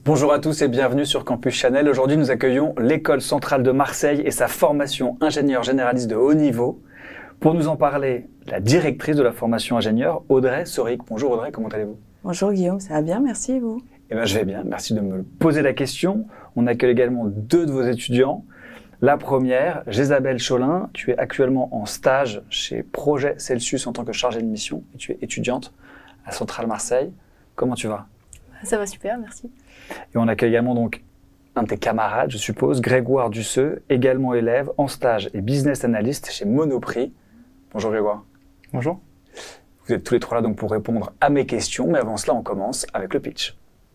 Bonjour à tous et bienvenue sur Campus Chanel. Aujourd'hui, nous accueillons l'École centrale de Marseille et sa formation ingénieur généraliste de haut niveau. Pour nous en parler, la directrice de la formation ingénieur, Audrey Soric. Bonjour Audrey, comment allez-vous? Bonjour Guillaume, ça va bien, merci et vous? Eh bien, je vais bien, merci de me poser la question. On accueille également deux de vos étudiants. La première, Jésabelle Cholin, tu es actuellement en stage chez Projet Celsius en tant que chargée de mission et tu es étudiante à Centrale Marseille. Comment tu vas? Ça va super, merci. Et on accueille également donc un de tes camarades, je suppose, Grégoire Dusseux, également élève en stage et business analyst chez Monoprix. Bonjour Grégoire. Bonjour. Vous êtes tous les trois là donc pour répondre à mes questions, mais avant cela, on commence avec le pitch.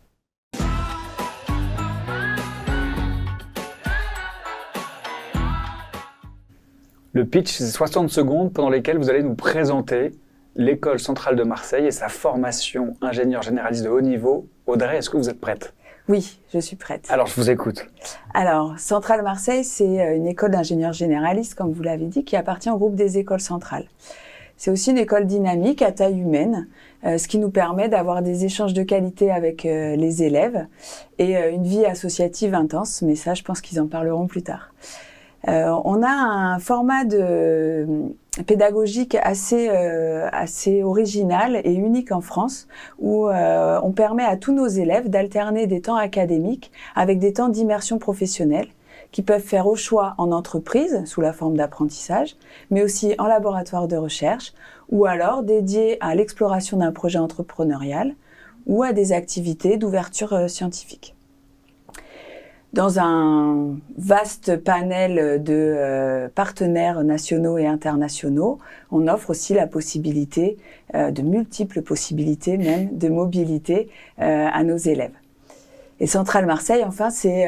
Le pitch, c'est 60 secondes pendant lesquelles vous allez nous présenter l'École centrale de Marseille et sa formation ingénieur généraliste de haut niveau. Audrey, est-ce que vous êtes prête? Oui, je suis prête. Alors, je vous écoute. Alors, Centrale Marseille, c'est une école d'ingénieurs généralistes, comme vous l'avez dit, qui appartient au groupe des écoles centrales. C'est aussi une école dynamique à taille humaine, ce qui nous permet d'avoir des échanges de qualité avec les élèves et une vie associative intense, mais ça, je pense qu'ils en parleront plus tard. On a un format pédagogique assez original et unique en France, où on permet à tous nos élèves d'alterner des temps académiques avec des temps d'immersion professionnelle, qui peuvent faire au choix en entreprise, sous la forme d'apprentissage, mais aussi en laboratoire de recherche, ou alors dédiés à l'exploration d'un projet entrepreneurial, ou à des activités d'ouverture scientifique. Dans un vaste panel de partenaires nationaux et internationaux, on offre aussi la possibilité, de multiples possibilités même, de mobilité à nos élèves. Et Centrale Marseille, enfin, c'est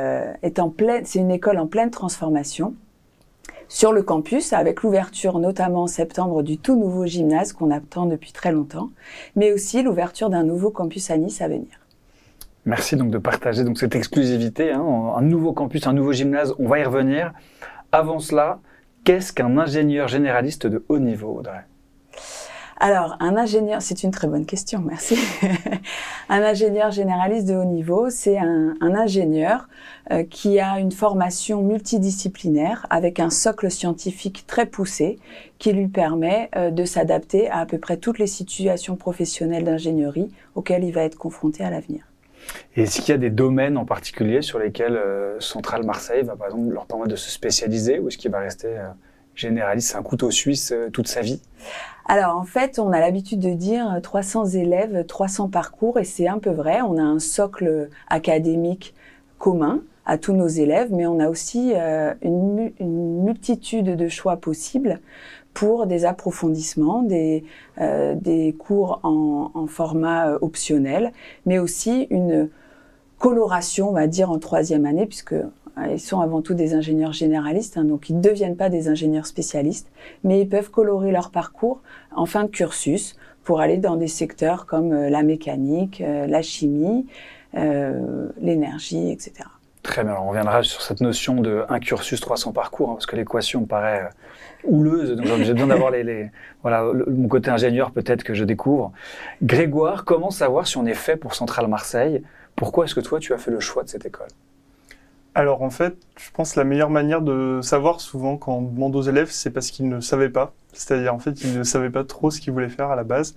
une école en pleine transformation sur le campus, avec l'ouverture notamment en septembre du tout nouveau gymnase qu'on attend depuis très longtemps, mais aussi l'ouverture d'un nouveau campus à Nice à venir. Merci donc de partager donc cette exclusivité, un nouveau campus, un nouveau gymnase, on va y revenir. Avant cela, qu'est-ce qu'un ingénieur généraliste de haut niveau, Audrey? Alors, un ingénieur, c'est une très bonne question, merci. Un ingénieur généraliste de haut niveau, c'est un ingénieur qui a une formation multidisciplinaire avec un socle scientifique très poussé qui lui permet de s'adapter à peu près toutes les situations professionnelles d'ingénierie auxquelles il va être confronté à l'avenir. Et est-ce qu'il y a des domaines en particulier sur lesquels Centrale Marseille va par exemple leur permettre de se spécialiser ou est-ce qu'il va rester généraliste, c'est un couteau suisse toute sa vie? Alors en fait, on a l'habitude de dire 300 élèves, 300 parcours et c'est un peu vrai. On a un académique commun à tous nos élèves, mais on a aussi une multitude de choix possibles pour des approfondissements, des cours en format optionnel, mais aussi une coloration, on va dire, en troisième année, puisque ils sont avant tout des ingénieurs généralistes, donc ils ne deviennent pas des ingénieurs spécialistes, mais ils peuvent colorer leur parcours en fin de cursus pour aller dans des secteurs comme la mécanique, la chimie, l'énergie, etc. Très bien, alors on reviendra sur cette notion de un cursus 300 parcours, parce que l'équation me paraît houleuse, donc j'ai besoin d'avoir voilà, mon côté ingénieur peut-être que je découvre. Grégoire, comment savoir si on est fait pour Centrale Marseille? Pourquoi est-ce que toi tu as fait le choix de cette école? Alors en fait, je pense que la meilleure manière de savoir souvent quand on demande aux élèves, c'est parce qu'ils ne savaient pas. C'est-à-dire en fait, ils ne savaient pas trop ce qu'ils voulaient faire à la base.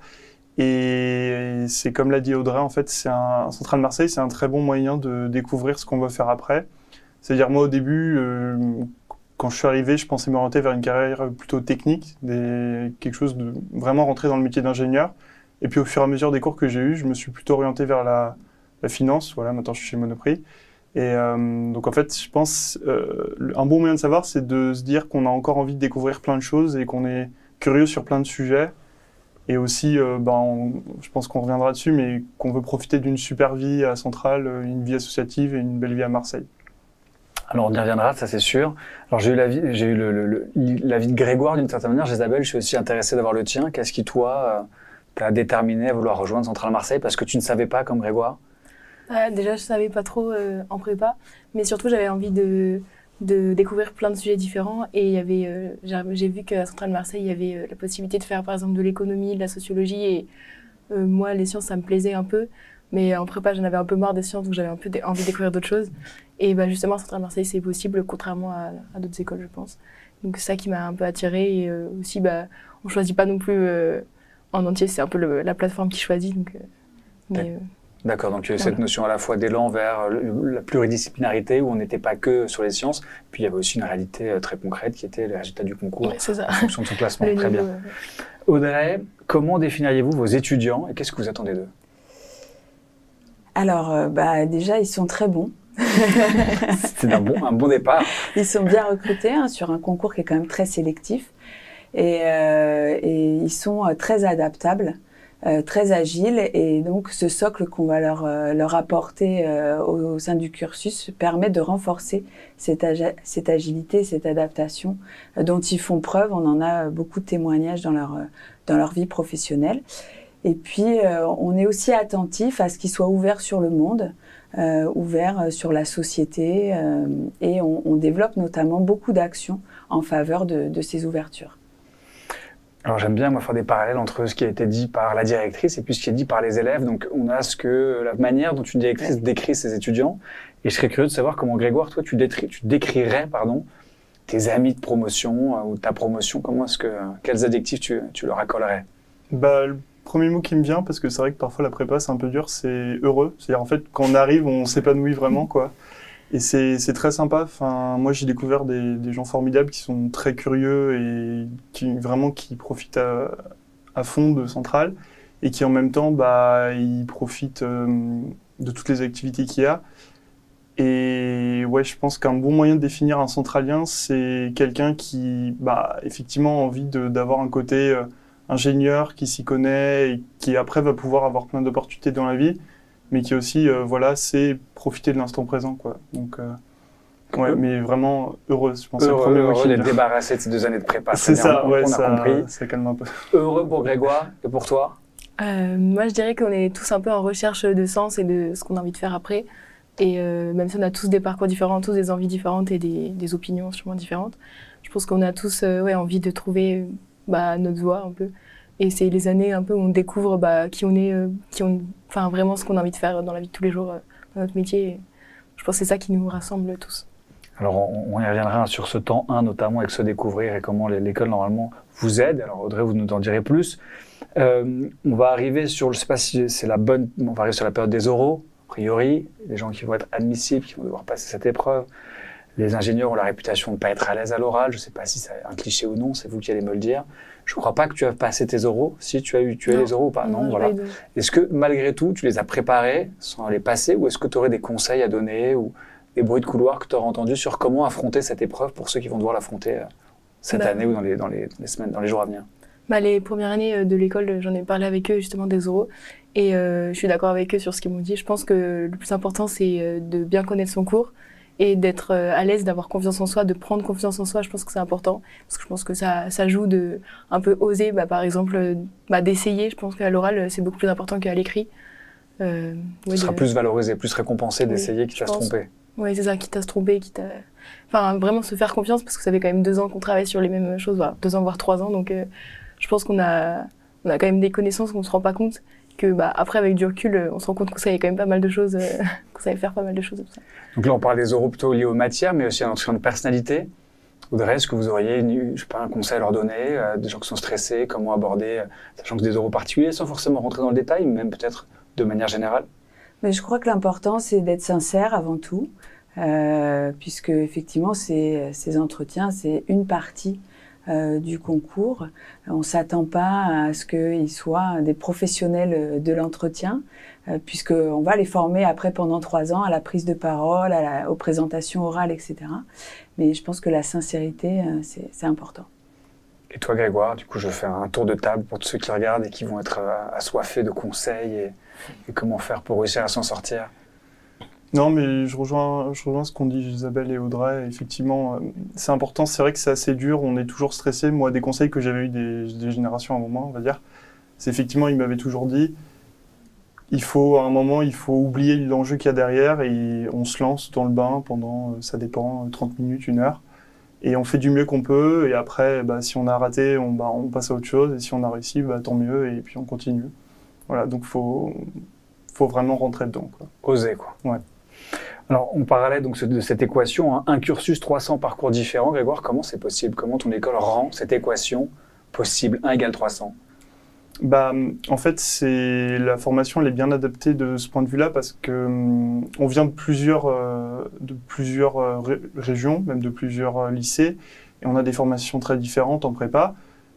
Et c'est comme l'a dit Audrey, en fait, Centrale Marseille, c'est un très bon moyen de découvrir ce qu'on va faire après. C'est-à-dire moi au début, quand je suis arrivé, je pensais m'orienter vers une carrière plutôt technique, quelque chose de vraiment rentrer dans le métier d'ingénieur. Et puis au fur et à mesure des cours que j'ai eus, je me suis plutôt orienté vers la finance. Voilà, maintenant je suis chez Monoprix. Et donc en fait, je pense un bon moyen de savoir, c'est de se dire qu'on a encore envie de découvrir plein de choses et qu'on est curieux sur plein de sujets. Et aussi, je pense qu'on reviendra dessus, mais qu'on veut profiter d'une super vie à Centrale, une vie associative et une belle vie à Marseille. Alors on y reviendra, ça c'est sûr. Alors j'ai eu l'avis de Grégoire d'une certaine manière. Jésabelle, je suis aussi intéressé d'avoir le tien. Qu'est-ce qui toi t'a déterminé à vouloir rejoindre Centrale Marseille parce que tu ne savais pas comme Grégoire? Déjà, je savais pas trop en prépa, mais surtout j'avais envie de découvrir plein de sujets différents et j'ai vu qu'à Centrale Marseille il y avait la possibilité de faire par exemple de l'économie, de la sociologie et moi les sciences ça me plaisait un peu, Mais en prépa, j'en avais un peu marre des sciences, donc j'avais un peu envie de découvrir d'autres choses. Et bah, justement, à Centrale Marseille, c'est possible, contrairement à d'autres écoles, je pense. Donc c'est ça qui m'a un peu attirée. Et aussi, bah, on choisit pas non plus en entier, c'est un peu la plateforme qui choisit. Donc, D'accord, donc il y a cette notion à la fois d'élan vers la pluridisciplinarité, où on n'était pas que sur les sciences, puis il y avait aussi une réalité très concrète qui était les résultats du concours en fonction de son classement. Très bien. Audrey, comment définiriez-vous vos étudiants et qu'est-ce que vous attendez d'eux? Alors, déjà, ils sont très bons. C'est un bon départ. Ils sont bien recrutés sur un concours qui est quand même très sélectif. Et ils sont très adaptables, très agiles. Et donc, ce socle qu'on va leur apporter au sein du cursus permet de renforcer cette agilité, cette adaptation dont ils font preuve. On en a beaucoup de témoignages dans leur vie professionnelle. Et puis, on est aussi attentif à ce qu'ils soient ouverts sur le monde, ouverts sur la société, et on développe notamment beaucoup d'actions en faveur de ces ouvertures. Alors j'aime bien moi faire des parallèles entre ce qui a été dit par la directrice et puis ce qui est dit par les élèves. Donc on a la manière dont une directrice décrit ses étudiants. Et je serais curieux de savoir comment, Grégoire, toi tu décrirais tes amis de promotion ou ta promotion. Quels adjectifs tu leur accolerais? Le premier mot qui me vient, parce que c'est vrai que parfois la prépa c'est un peu dur, c'est heureux. C'est-à-dire en fait quand on arrive, on s'épanouit vraiment quoi. Et c'est très sympa. Enfin, moi j'ai découvert des gens formidables qui sont très curieux et qui profitent à fond de Centrale et qui en même temps ils profitent de toutes les activités qu'il y a. Et ouais, je pense qu'un bon moyen de définir un centralien, c'est quelqu'un qui effectivement a envie d'avoir un côté ingénieur, qui s'y connaît et qui après va pouvoir avoir plein d'opportunités dans la vie, mais qui aussi c'est profiter de l'instant présent quoi. Donc mais vraiment heureuse, je pense. Heureux d'être débarrassé de ces 2 années de prépa. C'est ça, ouais, on a compris. Ça calme un peu. Heureux pour Grégoire et pour toi? Moi je dirais qu'on est tous un peu en recherche de sens et de ce qu'on a envie de faire après. Et même si on a tous des parcours différents, tous des envies différentes et des opinions sûrement différentes, je pense qu'on a tous envie de trouver notre voie un peu. Et c'est les années un peu où on découvre qui on est, vraiment ce qu'on a envie de faire dans la vie de tous les jours, dans notre métier. Et je pense que c'est ça qui nous rassemble tous. Alors on y reviendra sur ce temps 1, notamment avec se découvrir et comment l'école normalement vous aide. Alors Audrey, vous nous en direz plus. On va arriver sur, je ne sais pas si c'est la bonne, on va arriver sur la période des oraux, a priori, les gens qui vont être admissibles, qui vont devoir passer cette épreuve. Les ingénieurs ont la réputation de ne pas être à l'aise à l'oral. Je ne sais pas si c'est un cliché ou non, c'est vous qui allez me le dire. Je ne crois pas que tu as passé tes oraux. Si tu as les oraux ou pas? Non, voilà. Est-ce que malgré tout, tu les as préparés sans les passer, ou est-ce que tu aurais des conseils à donner ou des bruits de couloir que tu aurais entendus sur comment affronter cette épreuve pour ceux qui vont devoir l'affronter cette année ou dans les semaines, dans les jours à venir? Les premières années de l'école, j'en ai parlé avec eux justement des oraux et je suis d'accord avec eux sur ce qu'ils m'ont dit. Je pense que le plus important, c'est de bien connaître son cours et d'être à l'aise, d'avoir confiance en soi, de prendre confiance en soi. Je pense que c'est important parce que je pense que ça joue de un peu oser, par exemple, d'essayer. Je pense qu'à l'oral, c'est beaucoup plus important qu'à l'écrit. Ce sera plus valorisé, plus récompensé d'essayer quitte à se tromper. Oui, c'est ça, quitte à se tromper, vraiment se faire confiance parce que ça fait quand même 2 ans qu'on travaille sur les mêmes choses, 2 ans voire 3 ans, donc je pense qu'on a quand même des connaissances qu'on ne se rend pas compte, que après avec du recul, on se rend compte qu'on savait quand même pas mal de choses, qu'on savait faire pas mal de choses comme ça. Donc là on parle des oraux plutôt liés aux matières, mais aussi à notre de personnalité. Audrey, est-ce que vous auriez un conseil à leur donner, des gens qui sont stressés, comment aborder, sachant que c'est des oraux particuliers, sans forcément rentrer dans le détail, mais même peut-être de manière générale? Mais je crois que l'important, c'est d'être sincère avant tout, puisque effectivement, ces entretiens, c'est une partie du concours. On ne s'attend pas à ce qu'ils soient des professionnels de l'entretien, puisqu'on va les former après pendant 3 ans à la prise de parole, aux présentations orales, etc. Mais je pense que la sincérité, c'est important. Et toi, Grégoire, du coup, je fais un tour de table pour tous ceux qui regardent et qui vont être assoiffés de conseils et comment faire pour réussir à s'en sortir. Non, mais je rejoins ce qu'ont dit Isabelle et Audrey. Effectivement, c'est important. C'est vrai que c'est assez dur. On est toujours stressé. Moi, des conseils que j'avais eu des générations avant moi, on va dire, c'est effectivement, ils m'avaient toujours dit, à un moment, il faut oublier l'enjeu qu'il y a derrière et on se lance dans le bain pendant, ça dépend, 30 minutes, 1 heure. Et on fait du mieux qu'on peut. Et après, si on a raté, on passe à autre chose. Et si on a réussi, tant mieux. Et puis on continue. Voilà, donc faut faut vraiment rentrer dedans, quoi. Oser, quoi. Ouais. Alors, on parlait donc de cette équation, hein, un cursus, 300 parcours différents. Grégoire, comment c'est possible? Comment ton école rend cette équation possible, 1 égale 300? Bah, en fait, la formation elle est bien adaptée de ce point de vue-là parce que on vient de plusieurs régions, même de plusieurs lycées, et on a des formations très différentes en prépa.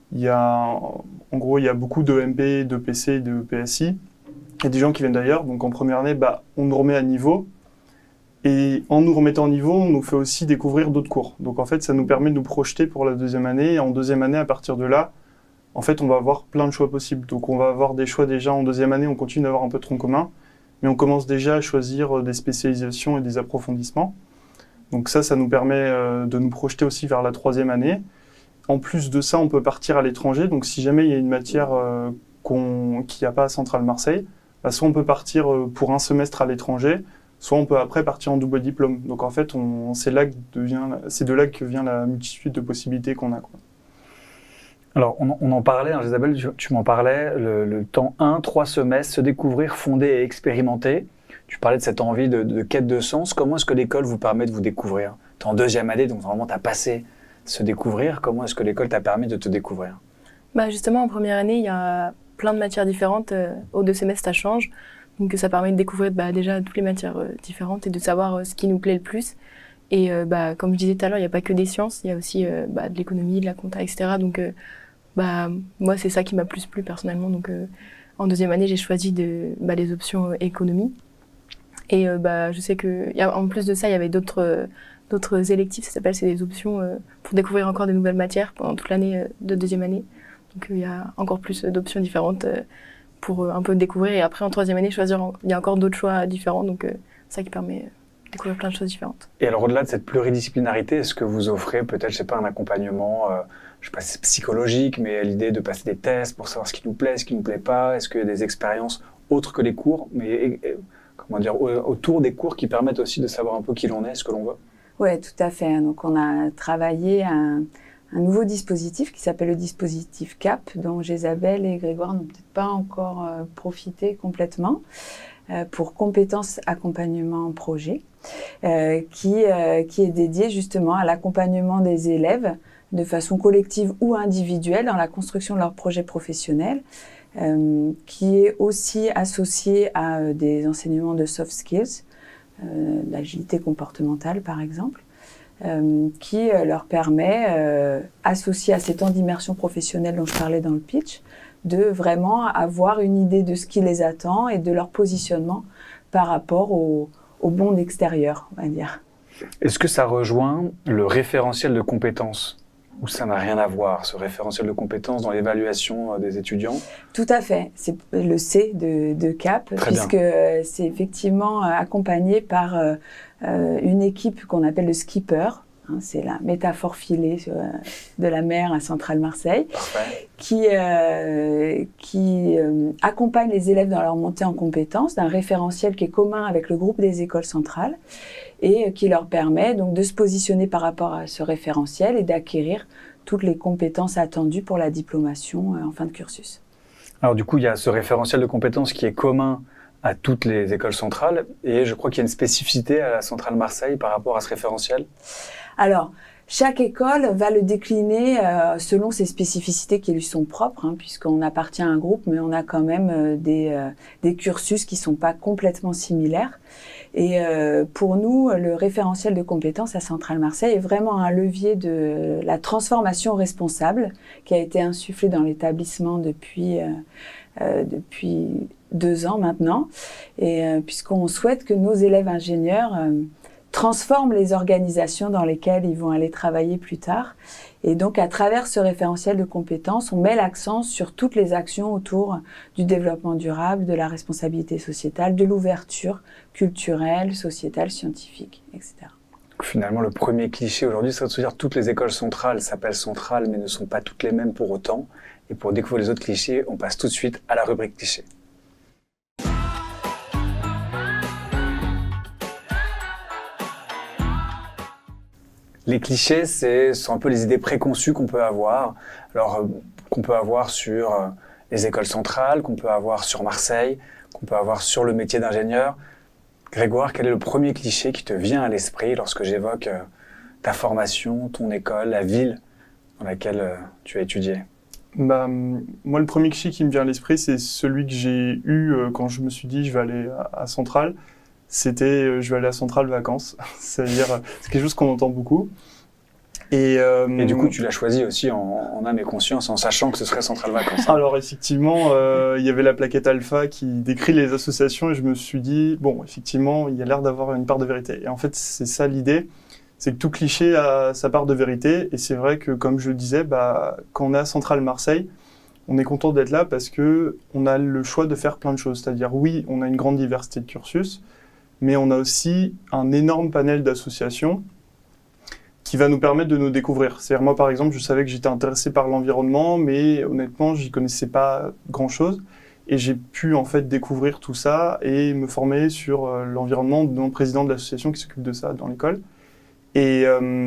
En gros, il y a beaucoup de MP, de PC, de PSI, et des gens qui viennent d'ailleurs. Donc en première année, on nous remet à niveau, et en nous remettant à niveau, on nous fait aussi découvrir d'autres cours. Donc en fait, ça nous permet de nous projeter pour la deuxième année, et en deuxième année, à partir de là, en fait, on va avoir plein de choix possibles. Donc, on va avoir des choix déjà en deuxième année, on continue d'avoir un peu de tronc commun, mais on commence déjà à choisir des spécialisations et des approfondissements. Donc ça nous permet de nous projeter aussi vers la troisième année. En plus de ça, on peut partir à l'étranger. Donc, si jamais il y a une matière qu'il n'y a pas à Centrale Marseille, soit on peut partir pour un semestre à l'étranger, soit on peut après partir en double diplôme. Donc, en fait, c'est de là que vient la multitude de possibilités qu'on a, quoi. Alors, on en parlait, hein, Isabelle, tu m'en parlais, le temps 1, 3 semestres, se découvrir, fonder et expérimenter. Tu parlais de cette envie de quête de sens. Comment est-ce que l'école vous permet de vous découvrir? Tu es en deuxième année, donc vraiment tu as passé se découvrir. Comment est-ce que l'école t'a permis de te découvrir? Justement, en première année, il y a plein de matières différentes. Aux 2 semestres, ça change. Donc ça permet de découvrir déjà toutes les matières différentes et de savoir ce qui nous plaît le plus. Et comme je disais tout à l'heure, il n'y a pas que des sciences, il y a aussi de l'économie, de la compta, etc. Donc moi, c'est ça qui m'a plus plu personnellement. Donc en deuxième année, j'ai choisi les options économie. Et je sais qu'en plus de ça, il y avait d'autres électifs, c'est des options pour découvrir encore de nouvelles matières pendant toute l'année de deuxième année. Donc il y a encore plus d'options différentes pour un peu découvrir. Et après, en troisième année, il y a encore d'autres choix différents. Donc ça qui permet découvrir plein de choses différentes. Et alors, au-delà de cette pluridisciplinarité, est-ce que vous offrez peut-être, je sais pas, un accompagnement, je sais pas si c'est psychologique, mais l'idée de passer des tests pour savoir ce qui nous plaît, ce qui nous plaît pas? Est-ce qu'il y a des expériences autres que les cours, mais comment dire, autour des cours qui permettent aussi de savoir un peu qui l'on est, ce que l'on veut? Oui, tout à fait. Donc, on a travaillé un nouveau dispositif qui s'appelle le dispositif CAP, dont Isabelle et Grégoire n'ont peut-être pas encore profité complètement, pour compétences accompagnement projet, qui est dédié justement à l'accompagnement des élèves de façon collective ou individuelle dans la construction de leur projet professionnel, qui est aussi associé à des enseignements de soft skills, d'agilité comportementale par exemple, qui leur permet, associé à ces temps d'immersion professionnelle dont je parlais dans le pitch, de vraiment avoir une idée de ce qui les attend et de leur positionnement par rapport au monde extérieur, on va dire. Est-ce que ça rejoint le référentiel de compétences? Ou ça n'a rien à voir, ce référentiel de compétences dans l'évaluation des étudiants? Tout à fait, c'est le C de CAP, puisque c'est effectivement accompagné par une équipe qu'on appelle le skipper. C'est la métaphore filée de la mer à Centrale Marseille, qui accompagne les élèves dans leur montée en compétences d'un référentiel qui est commun avec le groupe des écoles centrales et qui leur permet donc de se positionner par rapport à ce référentiel et d'acquérir toutes les compétences attendues pour la diplomation en fin de cursus. Alors du coup, il y a ce référentiel de compétences qui est commun à toutes les écoles centrales et je crois qu'il y a une spécificité à la Centrale Marseille par rapport à ce référentiel. Alors, chaque école va le décliner selon ses spécificités qui lui sont propres, puisqu'on appartient à un groupe, mais on a quand même des cursus qui ne sont pas complètement similaires. Et pour nous, le référentiel de compétences à Centrale Marseille est vraiment un levier de la transformation responsable qui a été insufflé dans l'établissement depuis 2 ans maintenant, et puisqu'on souhaite que nos élèves ingénieurs transforment les organisations dans lesquelles ils vont aller travailler plus tard. Et donc, à travers ce référentiel de compétences, on met l'accent sur toutes les actions autour du développement durable, de la responsabilité sociétale, de l'ouverture culturelle, sociétale, scientifique, etc. Finalement, le premier cliché aujourd'hui, c'est de se dire que toutes les écoles centrales s'appellent centrales, mais ne sont pas toutes les mêmes pour autant. Et pour découvrir les autres clichés, on passe tout de suite à la rubrique clichés. Les clichés, ce sont un peu les idées préconçues qu'on peut avoir. Alors, qu'on peut avoir sur les écoles centrales, qu'on peut avoir sur Marseille, qu'on peut avoir sur le métier d'ingénieur. Grégoire, quel est le premier cliché qui te vient à l'esprit lorsque j'évoque ta formation, ton école, la ville dans laquelle tu as étudié? Moi, le premier cliché qui me vient à l'esprit, c'est celui que j'ai eu quand je me suis dit je vais aller à Centrale. C'était je vais aller à Centrale vacances. C'est-à-dire, c'est quelque chose qu'on entend beaucoup. Et du coup, tu l'as choisi aussi en âme et conscience, en sachant que ce serait Centrale Vacances. Alors effectivement, il y avait la plaquette Alpha qui décrit les associations et je me suis dit, bon, effectivement, il y a l'air d'avoir une part de vérité. Et en fait, c'est ça l'idée, c'est que tout cliché a sa part de vérité. Et c'est vrai que, comme je le disais, quand on est à Centrale Marseille, on est content d'être là parce qu'on a le choix de faire plein de choses. C'est-à-dire, oui, on a une grande diversité de cursus, mais on a aussi un énorme panel d'associations qui va nous permettre de nous découvrir. C'est-à-dire, moi, par exemple, je savais que j'étais intéressé par l'environnement, mais honnêtement, j'y connaissais pas grand-chose. Et j'ai pu, en fait, découvrir tout ça et me former sur l'environnement de mon président de l'association qui s'occupe de ça dans l'école. Et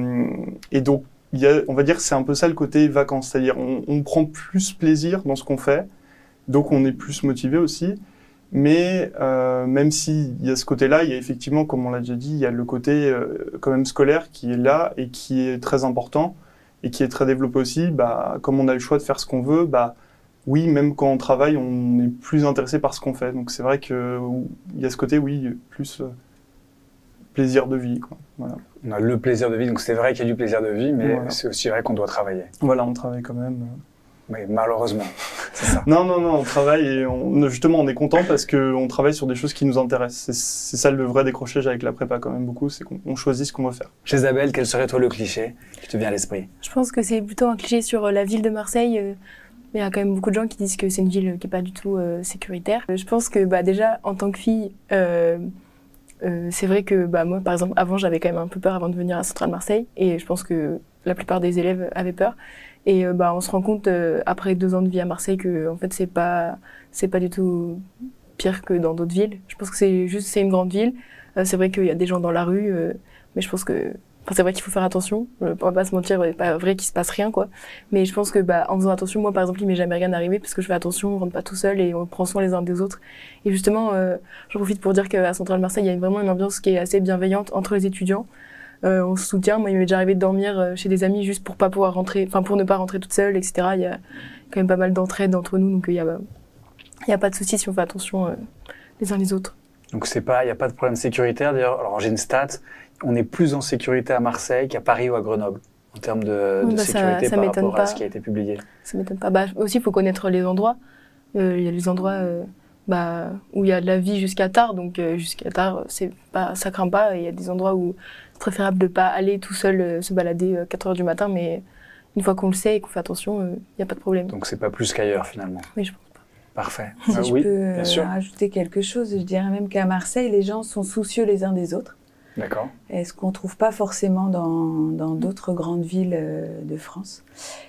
donc, on va dire que c'est un peu ça le côté vacances. C'est-à-dire, on prend plus plaisir dans ce qu'on fait, donc on est plus motivé aussi. Mais même s'il y a ce côté-là, il y a effectivement, comme on l'a déjà dit, il y a le côté quand même scolaire qui est là et qui est très important et qui est très développé aussi. Comme on a le choix de faire ce qu'on veut, oui, même quand on travaille, on est plus intéressé par ce qu'on fait. Donc c'est vrai qu'il y a ce côté, oui, plus plaisir de vie, quoi. Voilà. On a le plaisir de vie, donc c'est vrai qu'il y a du plaisir de vie, mais voilà. C'est aussi vrai qu'on doit travailler. Voilà, on travaille quand même. Oui, malheureusement, c'est ça. Non, on travaille et justement on est content parce qu'on travaille sur des choses qui nous intéressent. C'est ça le vrai décrochage avec la prépa quand même beaucoup, c'est qu'on choisit ce qu'on va faire. Chez Isabelle, quel serait toi le cliché qui te vient à l'esprit? Je pense que c'est plutôt un cliché sur la ville de Marseille. Mais il y a quand même beaucoup de gens qui disent que c'est une ville qui n'est pas du tout sécuritaire. Je pense que déjà en tant que fille, c'est vrai que moi par exemple avant j'avais quand même un peu peur avant de venir à Centrale Marseille et je pense que la plupart des élèves avaient peur. Et on se rend compte après 2 ans de vie à Marseille que en fait c'est pas du tout pire que dans d'autres villes. Je pense que c'est une grande ville. C'est vrai qu'il y a des gens dans la rue, mais je pense que c'est vrai qu'il faut faire attention. On va pas se mentir, c'est pas vrai qu'il se passe rien quoi. Mais je pense que en faisant attention, moi par exemple il m'est jamais rien arrivé parce que je fais attention, on rentre pas tout seul et on prend soin les uns des autres. Et justement, j'en profite pour dire qu'à Centrale Marseille il y a vraiment une ambiance qui est assez bienveillante entre les étudiants. On se soutient. Moi, il m'est déjà arrivé de dormir chez des amis juste pour pas pouvoir rentrer, pour ne pas rentrer toute seule, etc. Il y a quand même pas mal d'entraide entre nous, donc il y a pas de souci si on fait attention les uns les autres. Donc il y a pas de problème sécuritaire. D'ailleurs, alors j'ai une stat, on est plus en sécurité à Marseille qu'à Paris ou à Grenoble en termes de sécurité par rapport à ce qui a été publié. Ça m'étonne pas. Aussi, il faut connaître les endroits. Il y a les endroits où il y a de la vie jusqu'à tard, donc jusqu'à tard, ça craint pas. Il y a des endroits où c'est préférable de pas aller tout seul se balader 4 heures du matin, mais une fois qu'on le sait et qu'on fait attention, il n'y a pas de problème. Donc c'est pas plus qu'ailleurs finalement. Oui, je pense pas. Parfait. Si je peux rajouter quelque chose, je dirais même qu'à Marseille, les gens sont soucieux les uns des autres. D'accord. Et ce qu'on ne trouve pas forcément dans d'autres grandes villes de France.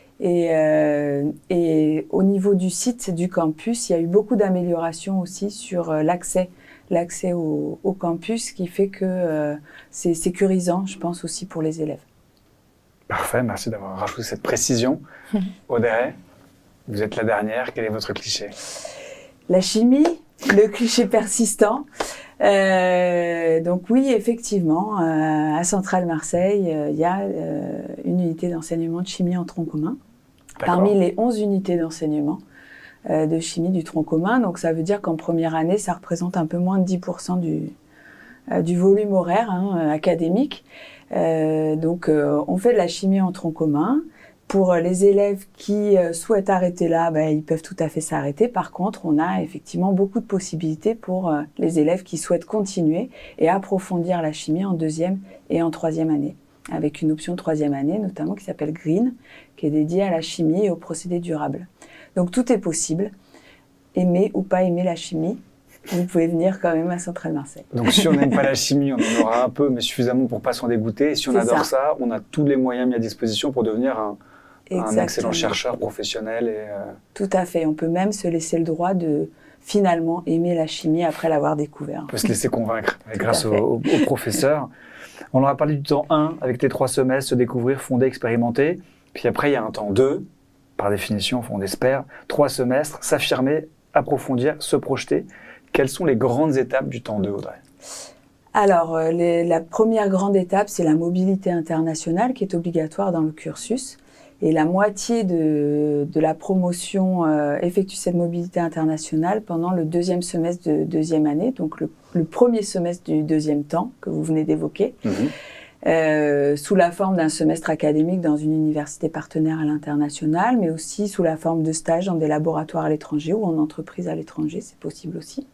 Et au niveau du site du campus, il y a eu beaucoup d'améliorations aussi sur l'accès au campus, qui fait que c'est sécurisant, je pense, aussi pour les élèves. Parfait, merci d'avoir rajouté cette précision. Audrey, vous êtes la dernière, quel est votre cliché? La chimie, le cliché persistant. Donc oui, effectivement, à Centrale Marseille, il y a une unité d'enseignement de chimie en tronc commun. Parmi les 11 unités d'enseignement de chimie du tronc commun. Donc ça veut dire qu'en première année, ça représente un peu moins de 10% du volume horaire académique. Donc on fait de la chimie en tronc commun. Pour les élèves qui souhaitent arrêter là, ils peuvent tout à fait s'arrêter. Par contre, on a effectivement beaucoup de possibilités pour les élèves qui souhaitent continuer et approfondir la chimie en 2e et en 3e année, avec une option 3e année notamment qui s'appelle Green, qui est dédiée à la chimie et aux procédés durables. Donc tout est possible. Aimer ou pas aimer la chimie, vous pouvez venir quand même à Centrale Marseille. Donc si on n'aime pas la chimie, on en aura un peu, mais suffisamment pour pas s'en dégoûter. Et si on adore ça, on a tous les moyens mis à disposition pour devenir un excellent chercheur professionnel. Tout à fait. On peut même se laisser le droit de finalement aimer la chimie après l'avoir découvert. On peut se laisser convaincre grâce au professeur. On leur a parlé du temps 1 avec les 3 semestres, se découvrir, fonder, expérimenter. Puis après, il y a un temps 2, par définition, on espère. 3 semestres, s'affirmer, approfondir, se projeter. Quelles sont les grandes étapes du temps 2, Audrey? Alors, la première grande étape, c'est la mobilité internationale qui est obligatoire dans le cursus. Et la moitié de la promotion effectue cette mobilité internationale pendant le deuxième semestre de deuxième année, donc le premier semestre du deuxième temps que vous venez d'évoquer, sous la forme d'un semestre académique dans une université partenaire à l'international, mais aussi sous la forme de stages dans des laboratoires à l'étranger ou en entreprise à l'étranger, c'est possible aussi.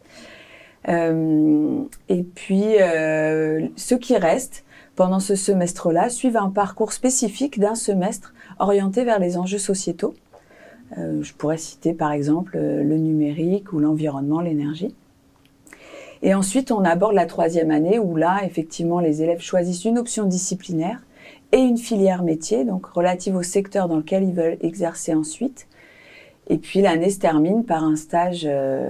Et puis, ceux qui restent pendant ce semestre-là suivent un parcours spécifique d'un semestre orienté vers les enjeux sociétaux. Je pourrais citer par exemple le numérique ou l'environnement, l'énergie. Et ensuite, on aborde la troisième année où là, effectivement, les élèves choisissent une option disciplinaire et une filière métier, donc relative au secteur dans lequel ils veulent exercer ensuite. Et puis l'année se termine par un stage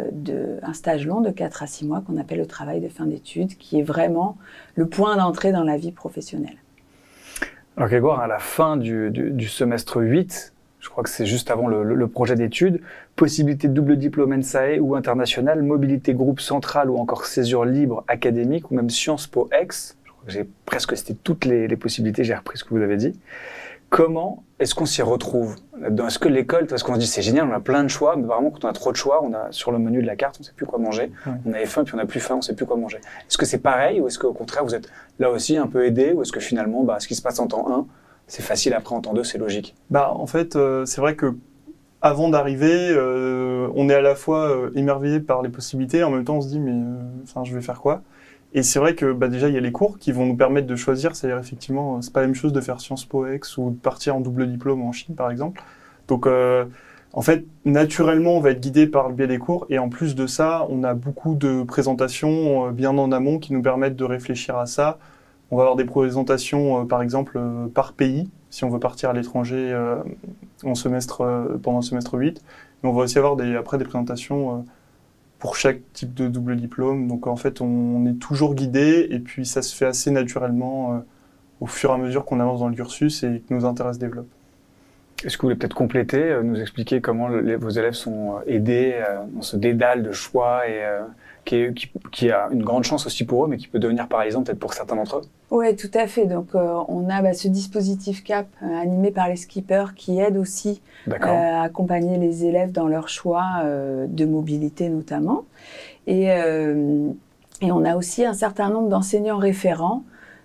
long de 4 à 6 mois qu'on appelle le travail de fin d'études, qui est vraiment le point d'entrée dans la vie professionnelle. Alors Grégoire, à la fin du semestre 8, je crois que c'est juste avant le projet d'études, possibilité de double diplôme NSAE ou international, mobilité groupe centrale ou encore césure libre académique ou même Sciences Po Ex. Je crois que j'ai presque cité toutes les possibilités, j'ai repris ce que vous avez dit. Comment est-ce qu'on s'y retrouve là-dedans? Est-ce que l'école, parce qu'on se dit c'est génial, on a plein de choix, mais vraiment quand on a trop de choix, on a sur le menu de la carte, on ne sait plus quoi manger. On avait faim, puis on n'a plus faim, on ne sait plus quoi manger. Est-ce que c'est pareil ou est-ce qu'au contraire vous êtes là aussi un peu aidé ou est-ce que finalement ce qui se passe en temps 1, c'est facile après en temps 2, c'est logique? En fait, c'est vrai que avant d'arriver, on est à la fois émerveillé par les possibilités, et en même temps on se dit mais je vais faire quoi? Et c'est vrai que déjà, il y a les cours qui vont nous permettre de choisir. C'est-à-dire, effectivement, c'est pas la même chose de faire Sciences Po Ex ou de partir en double diplôme en Chine, par exemple. Donc, en fait, naturellement, on va être guidé par le biais des cours. Et en plus de ça, on a beaucoup de présentations bien en amont qui nous permettent de réfléchir à ça. On va avoir des présentations, par exemple, par pays, si on veut partir à l'étranger pendant le semestre 8. Mais on va aussi avoir après des présentations pour chaque type de double diplôme. Donc en fait, on est toujours guidé et puis ça se fait assez naturellement au fur et à mesure qu'on avance dans le cursus et que nos intérêts se développent. Est-ce que vous voulez peut-être compléter, nous expliquer comment vos élèves sont aidés dans ce dédale de choix et qui a une grande chance aussi pour eux, mais qui peut devenir paralysant peut-être pour certains d'entre eux? Oui, tout à fait. Donc, on a ce dispositif CAP animé par les skippers qui aide aussi à accompagner les élèves dans leur choix de mobilité notamment. Et on a aussi un certain nombre d'enseignants référents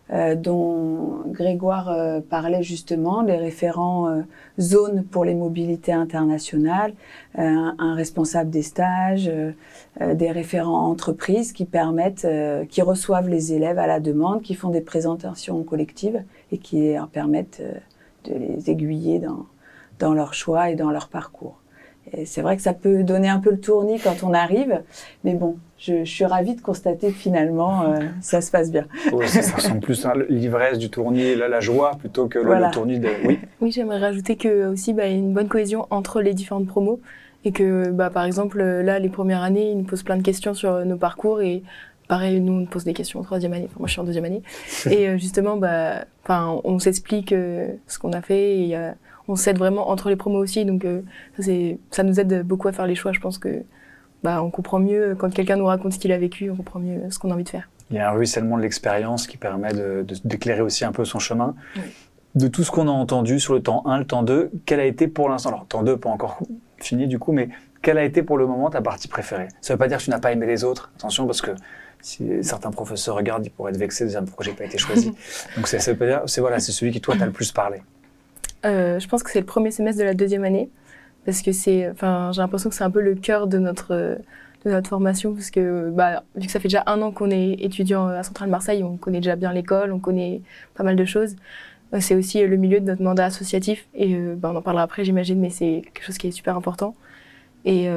dont Grégoire parlait justement, les référents zones pour les mobilités internationales, un responsable des stages, des référents entreprises qui permettent, qui reçoivent les élèves à la demande, qui font des présentations collectives et qui leur permettent de les aiguiller dans leur choix et dans leur parcours. Et c'est vrai que ça peut donner un peu le tournis quand on arrive, mais bon, je suis ravie de constater que finalement, ça se passe bien. Oui, ça ressemble plus à l'ivresse du tournis, la joie, plutôt que le tournis de... Oui, j'aimerais rajouter que aussi, il y a une bonne cohésion entre les différentes promos et que, par exemple, là, les premières années, ils nous posent plein de questions sur nos parcours et pareil, nous, on nous pose des questions en troisième année. Enfin, moi, je suis en deuxième année. Et justement, on s'explique ce qu'on a fait et on s'aide vraiment entre les promos aussi. Donc, ça nous aide beaucoup à faire les choix. Je pense que on comprend mieux, quand quelqu'un nous raconte ce qu'il a vécu, on comprend mieux ce qu'on a envie de faire. Il y a un ruissellement de l'expérience qui permet d'éclairer aussi un peu son chemin. Oui. De tout ce qu'on a entendu sur le temps 1, le temps 2, quel a été pour l'instant, alors temps 2 pas encore fini du coup, mais quelle a été pour le moment ta partie préférée? Ça ne veut pas dire que tu n'as pas aimé les autres, attention, parce que si certains professeurs regardent, ils pourraient être vexés de dire pourquoi j'ai pas été choisi. Donc ça veut pas dire, c'est celui qui toi t'as le plus parlé. Je pense que c'est le premier semestre de la deuxième année, parce que j'ai l'impression que c'est un peu le cœur de notre formation, parce que vu que ça fait déjà 1 an qu'on est étudiant à Centrale Marseille, on connaît déjà bien l'école, on connaît pas mal de choses. C'est aussi le milieu de notre mandat associatif, et on en parlera après j'imagine, mais c'est quelque chose qui est super important. Et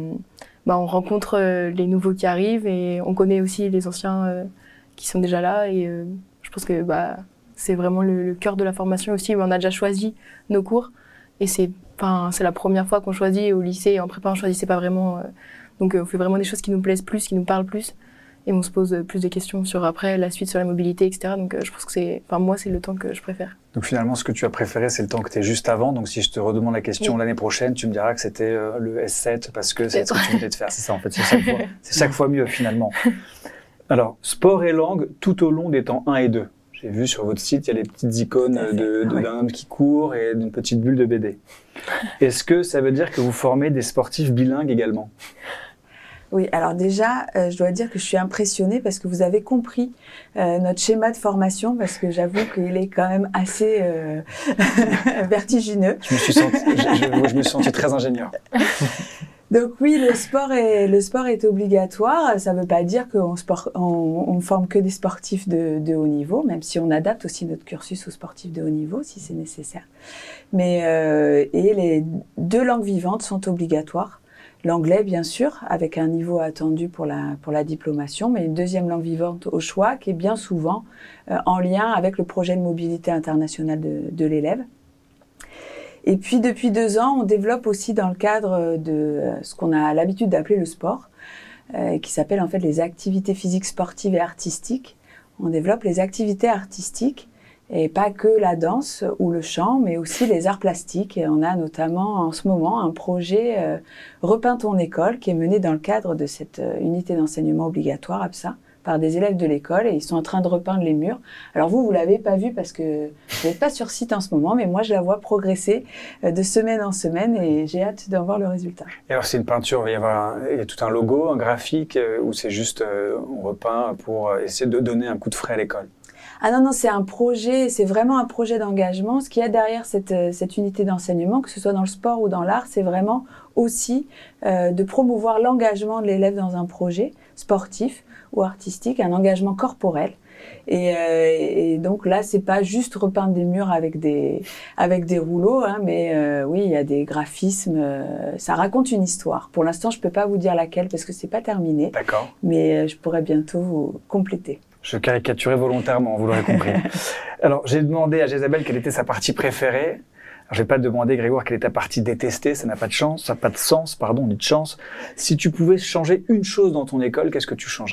on rencontre les nouveaux qui arrivent, et on connaît aussi les anciens qui sont déjà là, et je pense que c'est vraiment le cœur de la formation aussi, où on a déjà choisi nos cours, et c'est la première fois qu'on choisit au lycée, et en prépa on choisissait pas vraiment, donc on fait vraiment des choses qui nous plaisent plus, qui nous parlent plus, et on se pose plus de questions sur après la suite sur la mobilité, etc. Donc je pense que moi c'est le temps que je préfère. Donc finalement, ce que tu as préféré, c'est le temps que tu es juste avant. Donc si je te redemande la question l'année prochaine, tu me diras que c'était le S7 parce que c'est ce que tu venais de faire. C'est ça en fait, c'est chaque fois mieux finalement. Alors, sport et langue tout au long des temps 1 et 2. J'ai vu sur votre site, il y a les petites icônes d'un homme qui court et d'une petite bulle de BD. Est-ce que ça veut dire que vous formez des sportifs bilingues également ? Oui, alors déjà, je dois dire que je suis impressionnée parce que vous avez compris notre schéma de formation, parce que j'avoue qu'il est quand même assez vertigineux. Je me suis senti très ingénieur. Donc oui, le sport est obligatoire. Ça ne veut pas dire qu'on forme que des sportifs de haut niveau, même si on adapte aussi notre cursus aux sportifs de haut niveau si c'est nécessaire. Mais et les 2 langues vivantes sont obligatoires. L'anglais, bien sûr, avec un niveau attendu pour la diplomation, mais une 2e langue vivante au choix, qui est bien souvent en lien avec le projet de mobilité internationale de l'élève. Et puis, depuis 2 ans, on développe aussi dans le cadre de ce qu'on a l'habitude d'appeler le sport, qui s'appelle en fait les activités physiques, sportives et artistiques. On développe les activités artistiques, et pas que la danse ou le chant, mais aussi les arts plastiques. Et on a notamment en ce moment un projet Repeins ton école qui est mené dans le cadre de cette unité d'enseignement obligatoire APSA par des élèves de l'école et ils sont en train de repeindre les murs. Alors vous l'avez pas vu parce que vous n'êtes pas sur site en ce moment, mais moi je la vois progresser de semaine en semaine et j'ai hâte d'en voir le résultat. Et alors c'est une peinture, il y a tout un logo, un graphique ou c'est juste on repeint pour essayer de donner un coup de frais à l'école ? Ah non, c'est un projet, c'est vraiment un projet d'engagement. Ce qu'il y a derrière cette unité d'enseignement, que ce soit dans le sport ou dans l'art, c'est vraiment aussi de promouvoir l'engagement de l'élève dans un projet sportif ou artistique, un engagement corporel. Et donc là, c'est pas juste repeindre des murs avec des rouleaux, hein, mais oui, il y a des graphismes. Ça raconte une histoire. Pour l'instant, je peux pas vous dire laquelle parce que c'est pas terminé. D'accord. Mais je pourrais bientôt vous compléter. Je caricaturais volontairement, vous l'aurez compris. Alors, j'ai demandé à Jésabel quelle était sa partie préférée. Alors, je vais pas te demander, Grégoire, quelle est ta partie détestée. Ça n'a pas de chance, ça n'a pas de sens, pardon, ni de chance. Si tu pouvais changer une chose dans ton école, qu'est-ce que tu changerais ?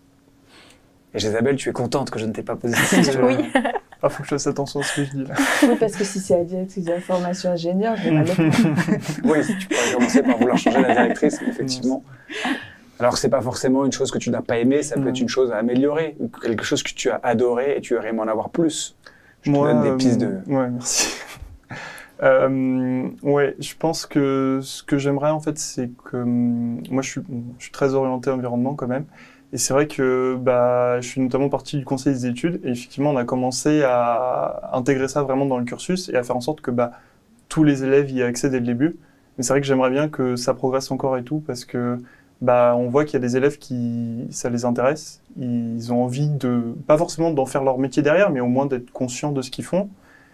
Et Jésabel, tu es contente que je ne t'ai pas posé cette question. Oui. Ah, faut que je fasse attention à ce que je dis là. Oui, parce que si c'est la directrice de la formation ingénieur, je vais mal le prendre. Oui, tu pourrais commencer par vouloir changer la directrice, effectivement. Alors, c'est pas forcément une chose que tu n'as pas aimée, ça peut être une chose à améliorer, ou quelque chose que tu as adoré et tu aurais aimé en avoir plus. Je te donne des pistes de... Ouais, merci. Ouais, je pense que ce que j'aimerais en fait, c'est que moi je suis très orienté environnement quand même. Et c'est vrai que je suis notamment partie du conseil des études et effectivement on a commencé à intégrer ça vraiment dans le cursus et à faire en sorte que tous les élèves y aient accès dès le début. Mais c'est vrai que j'aimerais bien que ça progresse encore et tout parce que on voit qu'il y a des élèves qui ça les intéresse, ils ont envie de pas forcément d'en faire leur métier derrière, mais au moins d'être conscients de ce qu'ils font.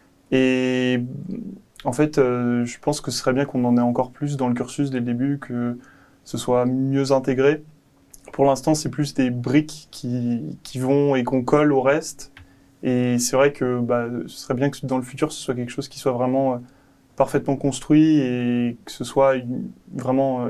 Et en fait, je pense que ce serait bien qu'on en ait encore plus dans le cursus dès le début, que ce soit mieux intégré. Pour l'instant, c'est plus des briques qui vont et qu'on colle au reste. Et c'est vrai que ce serait bien que dans le futur, ce soit quelque chose qui soit vraiment parfaitement construit et que ce soit vraiment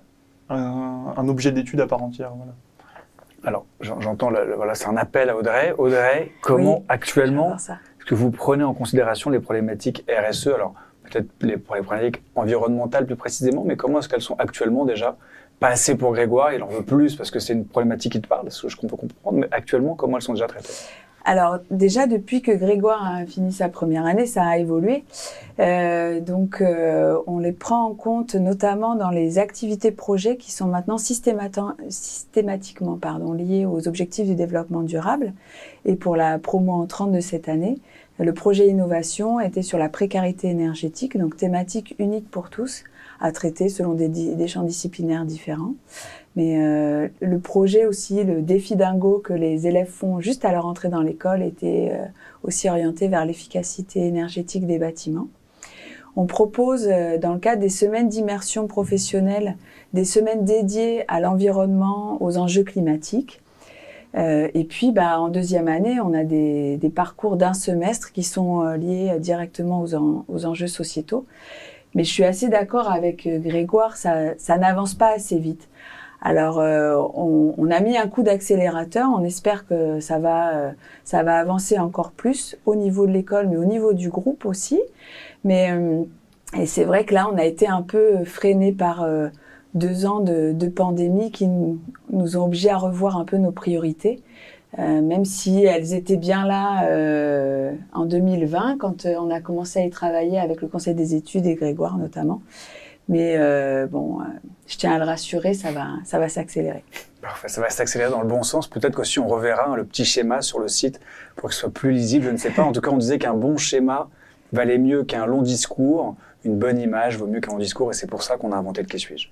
un objet d'étude à part entière. Voilà. Alors, j'entends, voilà, c'est un appel à Audrey. Audrey, comment actuellement est-ce que vous prenez en considération les problématiques RSE ? Alors, peut-être pour les problématiques environnementales plus précisément, mais comment est-ce qu'elles sont actuellement déjà ? Pas assez pour Grégoire, il en veut plus parce que c'est une problématique qui te parle, ce que je peux comprendre, mais actuellement, comment elles sont déjà traitées ? Alors déjà, depuis que Grégoire a fini sa première année, ça a évolué. Donc on les prend en compte notamment dans les activités projets qui sont maintenant systématiquement liées aux objectifs du développement durable. Et pour la promo entrante de cette année, le projet innovation était sur la précarité énergétique, donc thématique unique pour tous, à traiter selon des champs disciplinaires différents. Mais le projet aussi, le défi dingo que les élèves font juste à leur entrée dans l'école était aussi orienté vers l'efficacité énergétique des bâtiments. On propose, dans le cadre des semaines d'immersion professionnelle, des semaines dédiées à l'environnement, aux enjeux climatiques. Et puis, en deuxième année, on a des parcours d'un semestre qui sont liés directement aux enjeux sociétaux. Mais je suis assez d'accord avec Grégoire, ça n'avance pas assez vite. Alors, on a mis un coup d'accélérateur. On espère que ça va avancer encore plus au niveau de l'école, mais au niveau du groupe aussi. Mais et c'est vrai que là, on a été un peu freiné par 2 ans de pandémie qui nous ont obligés à revoir un peu nos priorités. Même si elles étaient bien là en 2020, quand on a commencé à y travailler avec le Conseil des études et Grégoire notamment. Mais je tiens à le rassurer, ça va s'accélérer. Parfait, ça va s'accélérer dans le bon sens. Peut-être qu'aussi on reverra le petit schéma sur le site pour que ce soit plus lisible, je ne sais pas. En tout cas, on disait qu'un bon schéma valait mieux qu'un long discours. Une bonne image vaut mieux qu'un long discours et c'est pour ça qu'on a inventé le Qui suis-je.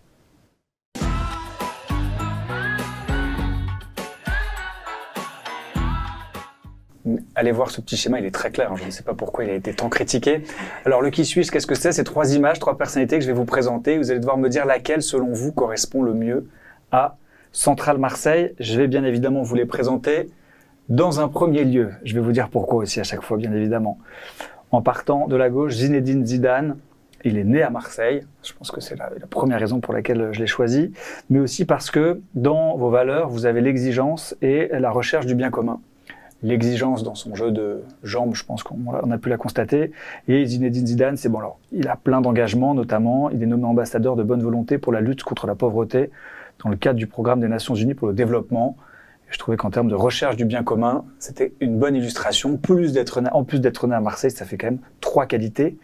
Allez voir ce petit schéma, il est très clair, hein. Je ne sais pas pourquoi il a été tant critiqué. Alors le Qui suis-je, qu'est-ce que c'est? C'est 3 images, 3 personnalités que je vais vous présenter. Vous allez devoir me dire laquelle, selon vous, correspond le mieux à Centrale Marseille. Je vais bien évidemment vous les présenter dans un premier lieu. Je vais vous dire pourquoi aussi à chaque fois, bien évidemment. En partant de la gauche, Zinedine Zidane. Il est né à Marseille. Je pense que c'est la première raison pour laquelle je l'ai choisi. Mais aussi parce que dans vos valeurs, vous avez l'exigence et la recherche du bien commun. L'exigence dans son jeu de jambes, je pense qu'on a pu la constater. Et Zinedine Zidane, c'est bon. Alors, il a plein d'engagements, notamment, il est nommé ambassadeur de bonne volonté pour la lutte contre la pauvreté dans le cadre du programme des Nations Unies pour le développement. Et je trouvais qu'en termes de recherche du bien commun, c'était une bonne illustration. En plus d'être né à Marseille, ça fait quand même 3 qualités.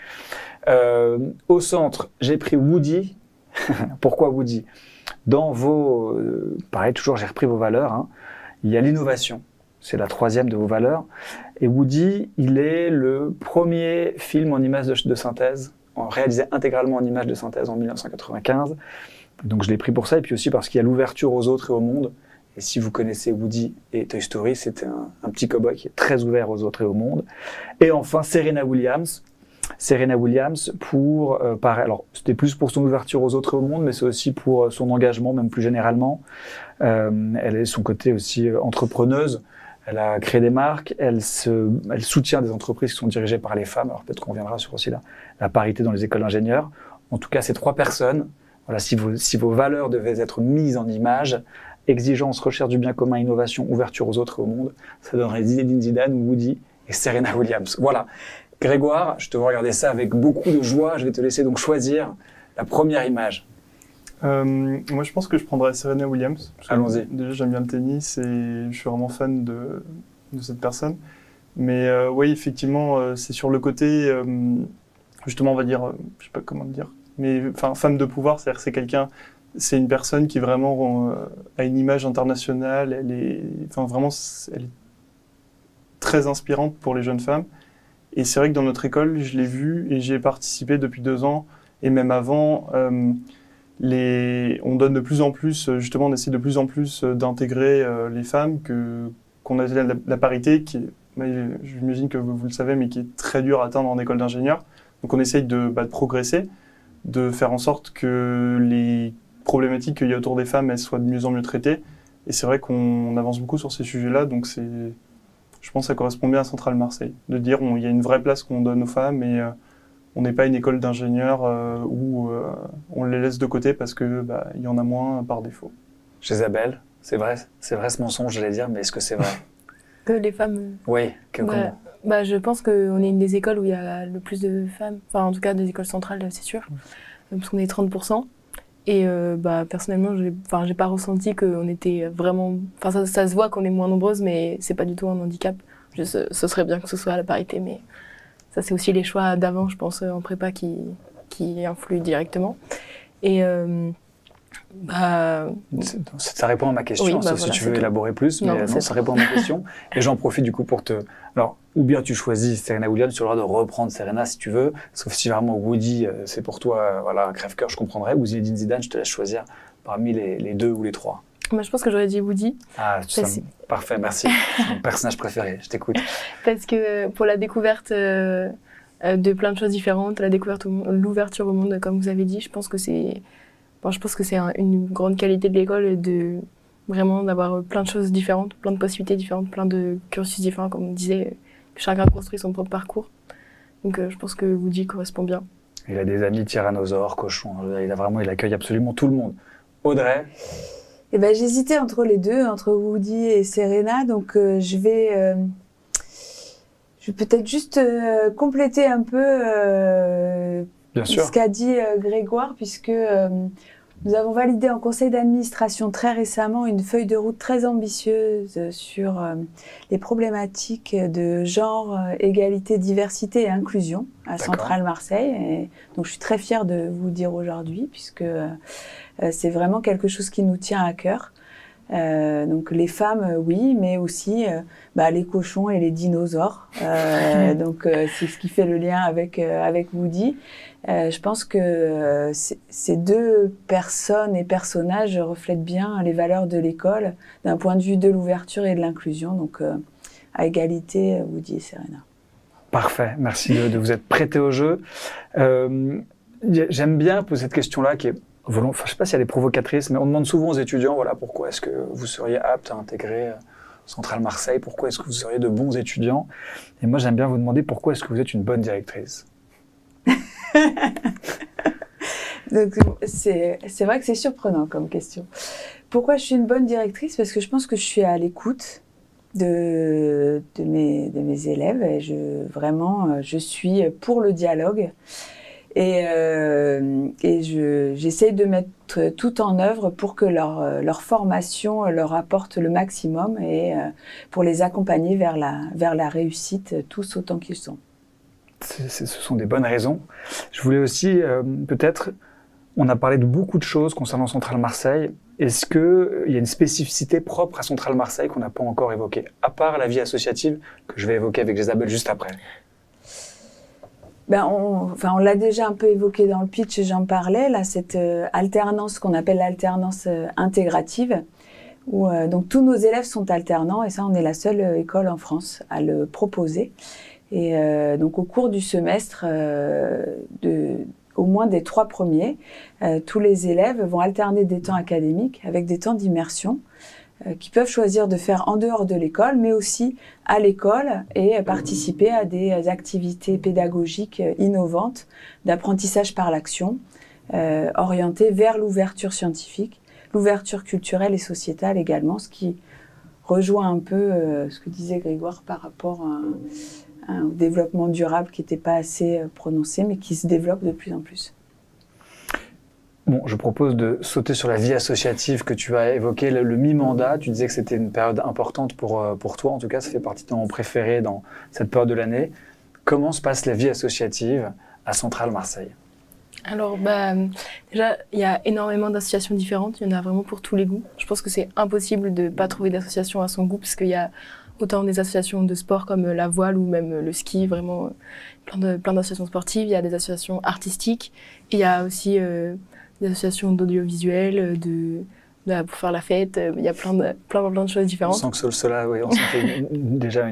Au centre, j'ai pris Woody. Pourquoi Woody? Dans vos, pareil, toujours, j'ai repris vos valeurs. Hein. Il y a l'innovation. C'est la 3e de vos valeurs. Et Woody, il est le premier film en images de synthèse, réalisé intégralement en images de synthèse en 1995. Donc je l'ai pris pour ça, et puis aussi parce qu'il y a l'ouverture aux autres et au monde. Et si vous connaissez Woody et Toy Story, c'était un petit cow-boy qui est très ouvert aux autres et au monde. Et enfin, Serena Williams. Serena Williams, alors c'était plus pour son ouverture aux autres et au monde, mais c'est aussi pour son engagement, même plus généralement. Elle est son côté aussi entrepreneuse. Elle a créé des marques, elle soutient des entreprises qui sont dirigées par les femmes. Alors peut-être qu'on reviendra sur aussi la parité dans les écoles d'ingénieurs. En tout cas, ces 3 personnes, voilà, si vos valeurs devaient être mises en image, exigence, recherche du bien commun, innovation, ouverture aux autres et au monde, ça donnerait Zinedine Zidane, Woody et Serena Williams. Voilà. Grégoire, je te vois regarder ça avec beaucoup de joie. Je vais te laisser donc choisir la première image. Moi, je pense que je prendrais Serena Williams. Allons-y. Déjà, j'aime bien le tennis et je suis vraiment fan de cette personne. Mais oui, effectivement, c'est sur le côté, justement, on va dire, je sais pas comment le dire, mais enfin, femme de pouvoir, c'est-à-dire que c'est quelqu'un, c'est une personne qui vraiment a une image internationale. Elle est très inspirante pour les jeunes femmes. Et c'est vrai que dans notre école, je l'ai vue et j'y ai participé depuis 2 ans et même avant. On donne de plus en plus, justement, on essaie de plus en plus d'intégrer les femmes, qu'on a la parité, j'imagine que vous le savez, mais qui est très dur à atteindre en école d'ingénieur. Donc on essaye de progresser, de faire en sorte que les problématiques qu'il y a autour des femmes, elles soient de mieux en mieux traitées. Et c'est vrai qu'on avance beaucoup sur ces sujets-là, donc je pense que ça correspond bien à Centrale Marseille, de dire il y a une vraie place qu'on donne aux femmes et on n'est pas une école d'ingénieurs où on les laisse de côté parce que il y en a moins par défaut. Isabelle, c'est vrai ce mensonge, j'allais dire, mais est-ce que c'est vrai? Que les femmes... Oui, comment? Je pense qu'on est une des écoles où il y a le plus de femmes, enfin en tout cas des écoles centrales, c'est sûr, parce qu'on est 30%. Et personnellement, j'ai pas ressenti qu'on était vraiment... Enfin, ça se voit qu'on est moins nombreuses, mais c'est pas du tout un handicap. Ce serait bien que ce soit à la parité, mais ça, c'est aussi les choix d'avant, je pense, en prépa qui influent directement. Et ça répond à ma question, oui, sauf si tu veux élaborer plus, mais non, ça répond à ma question. Et j'en profite du coup pour te... Alors, ou bien tu choisis Serena Williams, tu as le droit de reprendre Serena si tu veux, sauf si vraiment Woody, c'est pour toi, voilà, crève-cœur, je comprendrais, ou Zinedine Zidane, je te laisse choisir parmi les 2 ou les 3. Je pense que j'aurais dit Woody. Ah, parfait, merci. C'est mon personnage préféré, je t'écoute. Parce que pour la découverte de plein de choses différentes, l'ouverture au monde, comme vous avez dit, je pense que c'est une grande qualité de l'école de vraiment d'avoir plein de choses différentes, plein de possibilités différentes, plein de cursus différents, comme on disait, que chacun construit son propre parcours. Donc je pense que Woody correspond bien. Il a des amis tyrannosaures, cochons, il accueille absolument tout le monde. Audrey, Eh ben, j'hésitais entre les deux, entre Woody et Serena, donc je vais peut-être juste compléter un peu Bien sûr. ce qu'a dit Grégoire, puisque nous avons validé en conseil d'administration très récemment une feuille de route très ambitieuse sur les problématiques de genre, égalité, diversité et inclusion à Centrale Marseille. Et donc je suis très fière de vous le dire aujourd'hui, puisque c'est vraiment quelque chose qui nous tient à cœur. Donc les femmes, oui, mais aussi les cochons et les dinosaures. Donc c'est ce qui fait le lien avec Woody. Je pense que ces deux personnes et personnages reflètent bien les valeurs de l'école d'un point de vue de l'ouverture et de l'inclusion. Donc à égalité, Woody et Serena. Parfait, merci de vous être prêté au jeu. J'aime bien poser cette question-là qui est je ne sais pas si elle est provocatrice, mais on demande souvent aux étudiants, voilà, pourquoi est-ce que vous seriez apte à intégrer Centrale Marseille, pourquoi est-ce que vous seriez de bons étudiants? Et moi, j'aime bien vous demander pourquoi est-ce que vous êtes une bonne directrice? Donc, c'est vrai que c'est surprenant comme question. Pourquoi je suis une bonne directrice? Parce que je pense que je suis à l'écoute de mes élèves et je suis pour le dialogue. Et j'essaie de mettre tout en œuvre pour que leur formation leur apporte le maximum et pour les accompagner vers la réussite tous autant qu'ils sont. Ce sont des bonnes raisons. Je voulais aussi, peut-être, on a parlé de beaucoup de choses concernant Centrale Marseille. Est-ce qu'il y a une spécificité propre à Centrale Marseille qu'on n'a pas encore évoquée, à part la vie associative que je vais évoquer avec Isabelle juste après? On l'a déjà un peu évoqué dans le pitch et j'en parlais, là, cette alternance qu'on appelle l'alternance intégrative, où donc tous nos élèves sont alternants et ça, on est la seule école en France à le proposer. Et donc au cours du semestre, au moins des 3 premiers, tous les élèves vont alterner des temps académiques avec des temps d'immersion qui peuvent choisir de faire en dehors de l'école, mais aussi à l'école et participer à des activités pédagogiques innovantes d'apprentissage par l'action, orientées vers l'ouverture scientifique, l'ouverture culturelle et sociétale également, ce qui rejoint un peu ce que disait Grégoire par rapport à un développement durable qui n'était pas assez prononcé, mais qui se développe de plus en plus. Bon, je propose de sauter sur la vie associative que tu as évoquée, le mi-mandat. Tu disais que c'était une période importante pour toi, en tout cas, ça fait partie de ton préféré dans cette période de l'année. Comment se passe la vie associative à Centrale Marseille? Alors, déjà, il y a énormément d'associations différentes, il y en a vraiment pour tous les goûts. Je pense que c'est impossible de ne pas trouver d'association à son goût, parce qu'il y a autant des associations de sport comme la voile ou même le ski, vraiment plein d'associations sportives. Il y a des associations artistiques, et il y a aussi des associations d'audiovisuel, pour faire la fête. Il y a plein de choses différentes. On sent que cela, oui, on sent déjà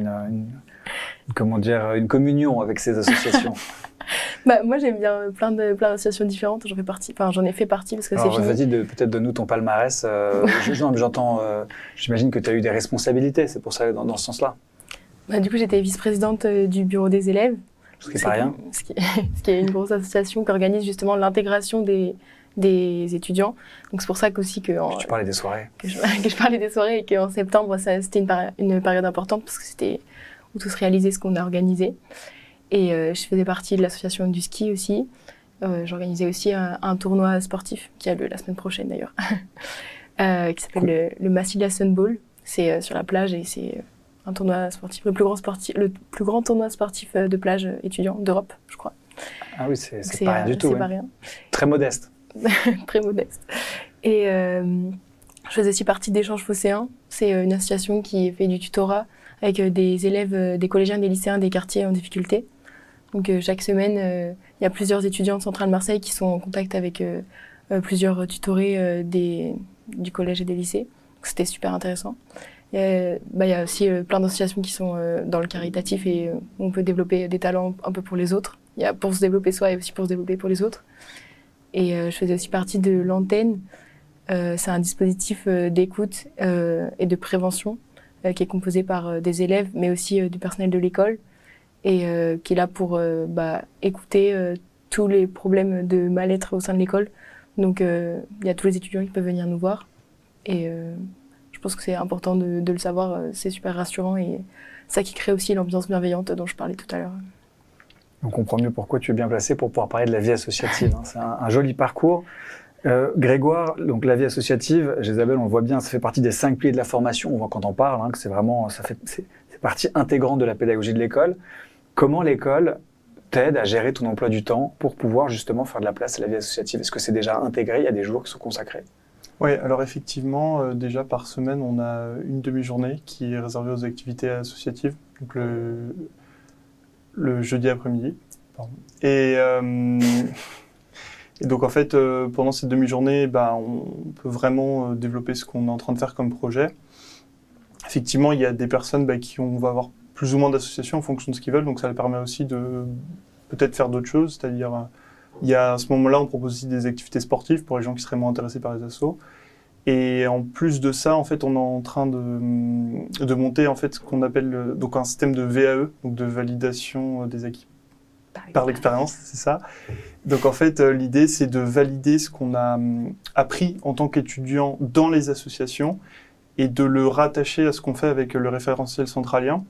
une communion avec ces associations. Moi, j'aime bien plein d'associations différentes. J'en ai fait partie parce que c'est fini. Vas-y, peut-être donne-nous ton palmarès. J'imagine que tu as eu des responsabilités, c'est pour ça, dans ce sens-là. Du coup, j'étais vice-présidente du bureau des élèves. Ce qui n'est pas rien. Ce qui est une grosse association qui organise justement l'intégration des étudiants. Donc c'est pour ça qu'aussi que tu parlais des soirées. Que je parlais des soirées et qu'en septembre, c'était une période importante parce que c'était où tout se réalisait ce qu'on a organisé. Et je faisais partie de l'association du ski aussi. J'organisais aussi un tournoi sportif qui a lieu la semaine prochaine d'ailleurs, qui s'appelle le Massilia Sunball. C'est sur la plage et c'est un tournoi sportif, le plus grand tournoi sportif de plage étudiant d'Europe, je crois. Ah oui, c'est pas rien du tout. C'est pas rien. Très modeste. Très modeste. Et je faisais aussi partie d'Échanges Phocéens. C'est une association qui fait du tutorat avec des élèves, des collégiens et des lycéens des quartiers en difficulté. Donc chaque semaine, il y a plusieurs étudiants de Centrale Marseille qui sont en contact avec plusieurs tutorés du collège et des lycées. Donc c'était super intéressant. Il y a aussi plein d'associations qui sont dans le caritatif et on peut développer des talents un peu pour les autres. Il y a pour se développer soi et aussi pour se développer pour les autres. Et je faisais aussi partie de l'Antenne. C'est un dispositif d'écoute et de prévention qui est composé par des élèves, mais aussi du personnel de l'école, et qui est là pour écouter tous les problèmes de mal-être au sein de l'école. Donc il y a tous les étudiants qui peuvent venir nous voir. Et je pense que c'est important de le savoir, c'est super rassurant et ça qui crée aussi l'ambiance bienveillante dont je parlais tout à l'heure. On comprend mieux pourquoi tu es bien placé pour pouvoir parler de la vie associative. Hein. C'est un joli parcours. Grégoire, donc la vie associative, Isabelle, on le voit bien, ça fait partie des 5 piliers de la formation. On voit quand on parle hein, que c'est vraiment, c'est partie intégrante de la pédagogie de l'école. Comment l'école t'aide à gérer ton emploi du temps pour pouvoir justement faire de la place à la vie associative? Est-ce que c'est déjà intégré? Il y a des jours qui sont consacrés? Oui, alors effectivement, déjà par semaine, on a une demi-journée qui est réservée aux activités associatives, donc le jeudi après-midi. Et donc en fait, pendant cette demi-journée, on peut vraiment développer ce qu'on est en train de faire comme projet. Effectivement, il y a des personnes on va avoir plus ou moins d'associations en fonction de ce qu'ils veulent, donc ça leur permet aussi de peut-être faire d'autres choses, c'est-à-dire à ce moment-là, on propose aussi des activités sportives pour les gens qui seraient moins intéressés par les assos. Et en plus de ça, en fait, on est en train de monter en fait ce qu'on appelle donc un système de VAE, donc de validation des acquis par l'expérience, c'est ça. Donc en fait, l'idée, c'est de valider ce qu'on a appris en tant qu'étudiant dans les associations et de le rattacher à ce qu'on fait avec le référentiel centralien.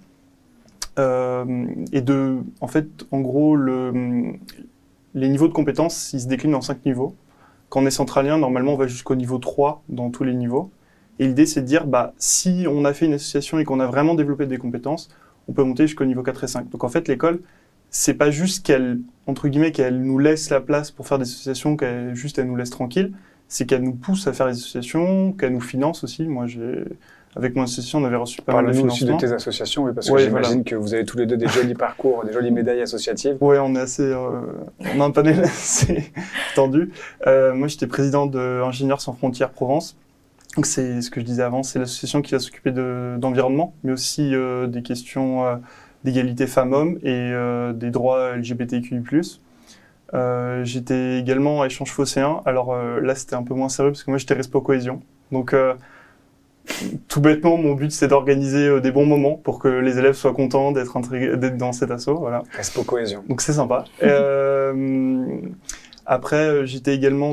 Et en fait, en gros, les niveaux de compétences, ils se déclinent en 5 niveaux. Quand on est centralien, normalement, on va jusqu'au niveau 3 dans tous les niveaux. Et l'idée, c'est de dire, si on a fait une association et qu'on a vraiment développé des compétences, on peut monter jusqu'au niveau 4 et 5. Donc en fait, l'école, c'est pas juste qu'elle nous laisse la place pour faire des associations, qu'elle nous laisse tranquille, c'est qu'elle nous pousse à faire des associations, qu'elle nous finance aussi. Moi, avec mon association, on avait reçu pas mal de financements. Parle-nous aussi de tes associations, oui, parce que j'imagine que vous avez tous les deux des jolis parcours, des jolies médailles associatives. Oui, on a un panel assez tendu. Moi, j'étais président de Ingénieurs sans frontières Provence. Donc, c'est ce que je disais avant, c'est l'association qui va s'occuper d'environnement, mais aussi des questions d'égalité femmes-hommes et des droits LGBTQI+. J'étais également à Échange Phocéen. Alors là, c'était un peu moins sérieux parce que moi, j'étais Respo Cohésion. Donc, tout bêtement, mon but, c'est d'organiser des bons moments pour que les élèves soient contents d'être dans cet asso. Voilà. Respo Cohésion. Donc, c'est sympa. Après, j'étais également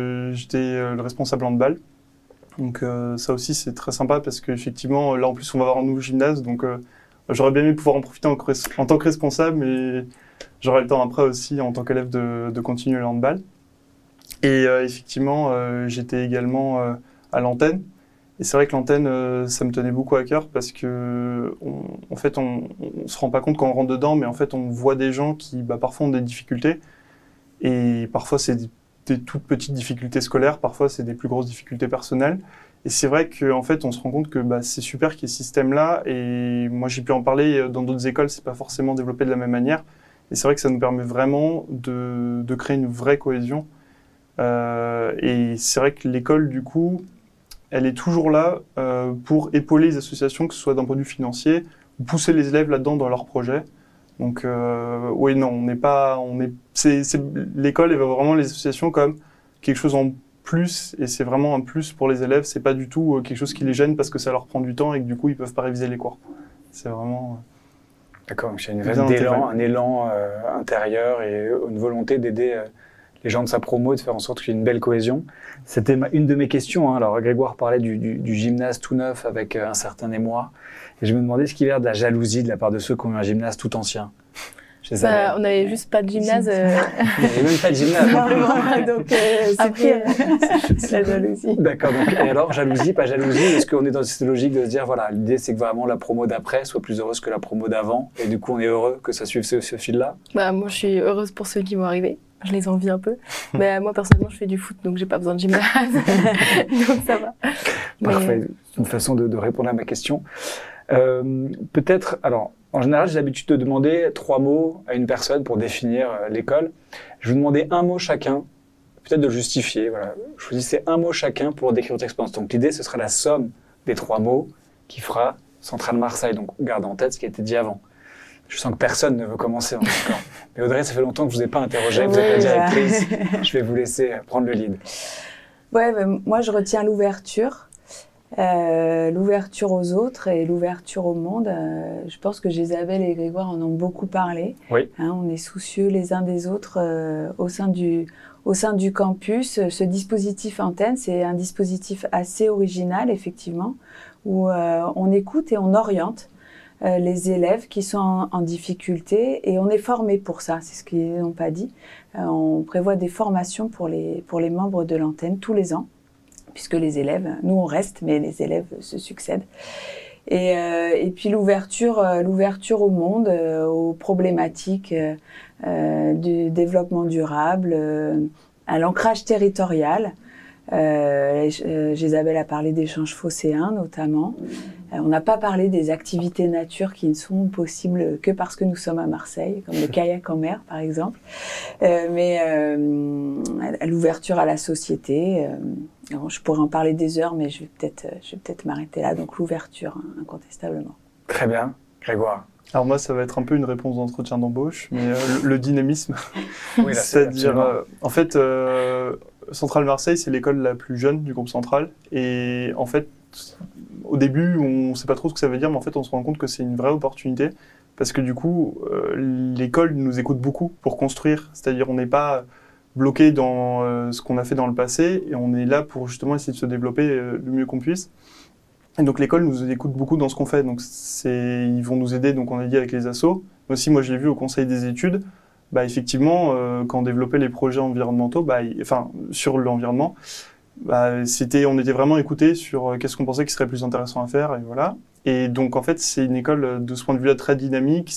le responsable handball. Donc, ça aussi, c'est très sympa parce qu'effectivement, là, en plus, on va avoir un nouveau gymnase. Donc, j'aurais bien aimé pouvoir en profiter en tant que responsable, mais j'aurai le temps après aussi, en tant qu'élève, de continuer le handball. Et effectivement, j'étais également à l'antenne. Et c'est vrai que l'antenne, ça me tenait beaucoup à cœur parce que, en fait, on se rend pas compte quand on rentre dedans, mais en fait, on voit des gens qui, parfois, ont des difficultés. Et parfois, c'est des toutes petites difficultés scolaires, parfois, c'est des plus grosses difficultés personnelles. Et c'est vrai qu'en fait, on se rend compte que c'est super qu'il y ait ce système-là. Et moi, j'ai pu en parler dans d'autres écoles, c'est pas forcément développé de la même manière. Et c'est vrai que ça nous permet vraiment de créer une vraie cohésion. Et c'est vrai que l'école, du coup, elle est toujours là pour épauler les associations, que ce soit d'un point de vue financier, ou pousser les élèves là-dedans dans leurs projets. Donc, oui, non, l'école, elle voit vraiment les associations comme quelque chose en plus, et c'est vraiment un plus pour les élèves. C'est pas du tout quelque chose qui les gêne parce que ça leur prend du temps et que du coup, ils peuvent pas réviser les cours. C'est vraiment... D'accord, donc il y a un élan intérieur et une volonté d'aider les gens de sa promo et de faire en sorte qu'il y ait une belle cohésion. C'était une de mes questions. Hein. Alors, Grégoire parlait du gymnase tout neuf avec un certain émoi. Et je me demandais ce qu'il y avait de la jalousie de la part de ceux qui ont eu un gymnase tout ancien. On n'avait juste pas de gymnase. Il n'y avait même pas de gymnase. Donc, c'est pire. C'est la jalousie. D'accord. Donc, et alors, jalousie, pas jalousie? Est-ce qu'on est dans cette logique de se dire, voilà, l'idée, c'est que vraiment la promo d'après soit plus heureuse que la promo d'avant? Et du coup, on est heureux que ça suive ce fil-là? Moi, je suis heureuse pour ceux qui vont arriver. Je les envie un peu. Mais moi, personnellement, je fais du foot, donc j'ai pas besoin de gymnase. Donc ça va. Parfait. C'est une façon de répondre à ma question. Peut-être, alors, en général, j'ai l'habitude de demander 3 mots à une personne pour définir l'école. Je vais vous demander un mot chacun, peut-être de le justifier. Voilà. Choisissez un mot chacun pour décrire votre expérience. Donc l'idée, ce sera la somme des 3 mots qui fera Centrale Marseille. Donc gardez en tête ce qui a été dit avant. Je sens que personne ne veut commencer en tout cas. Mais Audrey, ça fait longtemps que je ne vous ai pas interrogé. Vous êtes la directrice. Je vais vous laisser prendre le lead. Ouais, moi, je retiens l'ouverture. L'ouverture aux autres et l'ouverture au monde, je pense que Isabelle et Grégoire en ont beaucoup parlé. Oui. On est soucieux les uns des autres au sein du campus. Ce dispositif Antenne, c'est un dispositif assez original, effectivement, où on écoute et on oriente les élèves qui sont en difficulté et on est formé pour ça, c'est ce qu'ils n'ont pas dit. On prévoit des formations pour les membres de l'antenne tous les ans, puisque les élèves, nous on reste, mais les élèves se succèdent. Et puis l'ouverture au monde, aux problématiques du développement durable, à l'ancrage territorial. Isabelle a parlé d'échanges phocéens notamment. On n'a pas parlé des activités nature qui ne sont possibles que parce que nous sommes à Marseille, comme le kayak en mer par exemple. Mais l'ouverture à la société, je pourrais en parler des heures, mais je vais peut-être m'arrêter là. Donc l'ouverture, incontestablement. Très bien. Grégoire. Alors moi, ça va être un peu une réponse d'entretien d'embauche, mais le dynamisme, Oui, c'est-à-dire, en fait, Centrale Marseille, c'est l'école la plus jeune du groupe Central, et en fait, au début, on ne sait pas trop ce que ça veut dire, mais en fait, on se rend compte que c'est une vraie opportunité, parce que du coup, l'école nous écoute beaucoup pour construire, c'est-à-dire on n'est pas bloqué dans ce qu'on a fait dans le passé, et on est là pour justement essayer de se développer le mieux qu'on puisse. Et donc l'école nous écoute beaucoup dans ce qu'on fait, donc ils vont nous aider, donc on a dit avec les assos, mais aussi moi je l'ai vu au conseil des études, effectivement, quand on développait les projets environnementaux, sur l'environnement, on était vraiment écoutés sur qu'est-ce qu'on pensait qui serait plus intéressant à faire, et voilà. Et donc en fait c'est une école de ce point de vue-là très dynamique,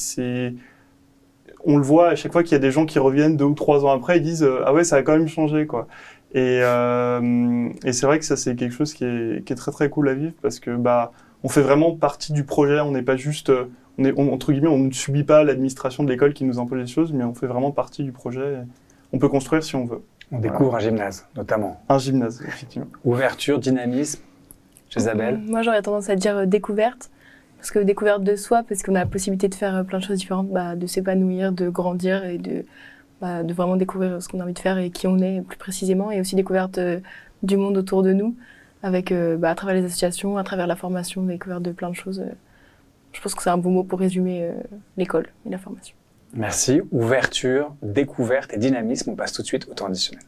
on le voit à chaque fois qu'il y a des gens qui reviennent 2 ou 3 ans après, ils disent ah ouais ça a quand même changé quoi. Et c'est vrai que ça c'est quelque chose qui est très très cool à vivre parce que on fait vraiment partie du projet, on n'est pas juste entre guillemets on ne subit pas l'administration de l'école qui nous impose les choses, mais on fait vraiment partie du projet. On peut construire si on veut. On découvre un gymnase notamment. Un gymnase effectivement. Ouverture, dynamisme. Isabelle. Moi j'aurais tendance à dire découverte. Parce que découverte de soi, parce qu'on a la possibilité de faire plein de choses différentes, de s'épanouir, de grandir et de vraiment découvrir ce qu'on a envie de faire et qui on est plus précisément. Et aussi découverte du monde autour de nous, avec à travers les associations, à travers la formation, découverte de plein de choses. Je pense que c'est un bon mot pour résumer l'école et la formation. Merci. Ouverture, découverte et dynamisme. On passe tout de suite au temps additionnel.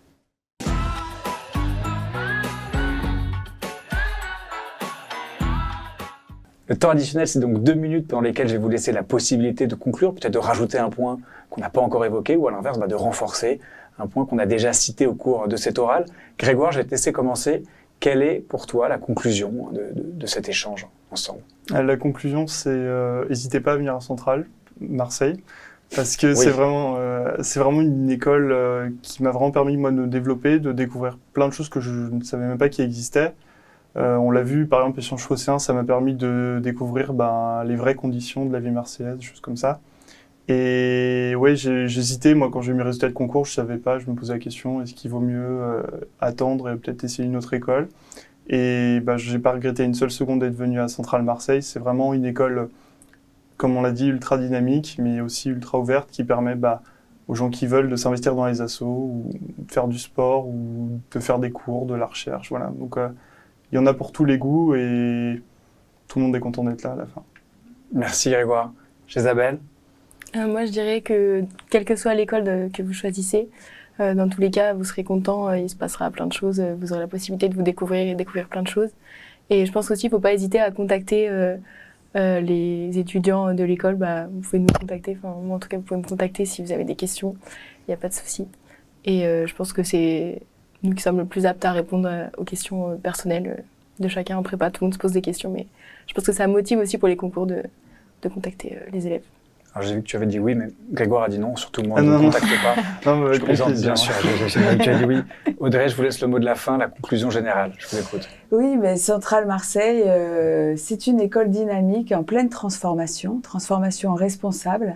Le temps additionnel, c'est donc 2 minutes pendant lesquelles je vais vous laisser la possibilité de conclure, peut-être de rajouter un point qu'on n'a pas encore évoqué, ou à l'inverse, de renforcer un point qu'on a déjà cité au cours de cet oral. Grégoire, je vais te laisser commencer. Quelle est pour toi la conclusion de cet échange ensemble? La conclusion, c'est n'hésitez pas à venir à Centrale, Marseille, parce que Oui. c'est vraiment une école qui m'a vraiment permis moi de me développer, de découvrir plein de choses que je ne savais même pas qui existaient. On l'a vu, par exemple, échange phocéen, ça m'a permis de découvrir les vraies conditions de la vie marseillaise, des choses comme ça. Et ouais, j'hésitais, moi, quand j'ai eu mes résultats de concours, je savais pas, je me posais la question, est-ce qu'il vaut mieux attendre et peut-être essayer une autre école? Et j'ai pas regretté une seule seconde d'être venu à Centrale Marseille. C'est vraiment une école, comme on l'a dit, ultra dynamique, mais aussi ultra ouverte, qui permet aux gens qui veulent de s'investir dans les assos, ou de faire du sport, ou de faire des cours, de la recherche, voilà. Donc, il y en a pour tous les goûts et tout le monde est content d'être là à la fin. Merci Grégoire. Isabelle? Moi, je dirais que quelle que soit l'école que vous choisissez, dans tous les cas, vous serez content, il se passera plein de choses, vous aurez la possibilité de vous découvrir et découvrir plein de choses. Et je pense aussi qu'il ne faut pas hésiter à contacter les étudiants de l'école. Vous pouvez nous contacter, moi en tout cas, vous pouvez me contacter si vous avez des questions, il n'y a pas de souci. Et je pense que c'est nous qui sommes le plus aptes à répondre aux questions personnelles de chacun en prépa. Tout le monde se pose des questions, mais je pense que ça motive aussi pour les concours de contacter les élèves. Alors j'ai vu que tu avais dit oui, mais Grégoire a dit non, surtout moi, ne contacte pas. Non, je plaisante, bien sûr. Tu as dit oui. Audrey, je vous laisse le mot de la fin, la conclusion générale. Je vous écoute. Oui, mais Centrale Marseille, c'est une école dynamique en pleine transformation responsable,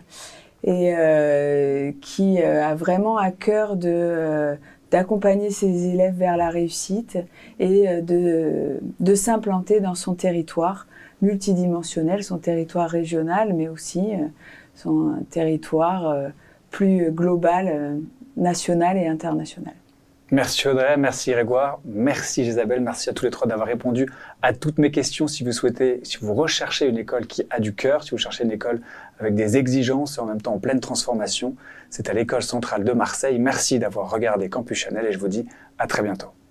et qui a vraiment à cœur d'accompagner ses élèves vers la réussite et de s'implanter dans son territoire multidimensionnel, son territoire régional, mais aussi son territoire plus global, national et international. Merci Audrey, merci Grégoire, merci Isabelle, merci à tous les trois d'avoir répondu à toutes mes questions. Si vous recherchez une école qui a du cœur, si vous cherchez une école avec des exigences et en même temps en pleine transformation, c'est à l'École centrale de Marseille. Merci d'avoir regardé Campus Chanel et je vous dis à très bientôt.